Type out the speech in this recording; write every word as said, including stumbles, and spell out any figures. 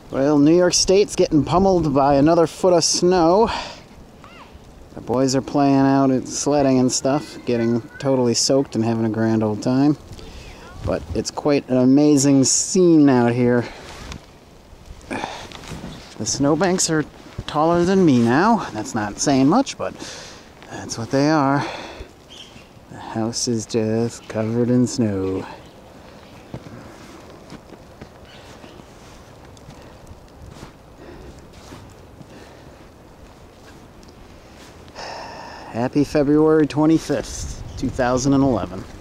Well, New York State's getting pummeled by another foot of snow. The boys are playing out at sledding and stuff, getting totally soaked and having a grand old time. But it's quite an amazing scene out here. The snowbanks are taller than me now. That's not saying much, but that's what they are. The house is just covered in snow. Happy February twenty-fifth, two thousand eleven.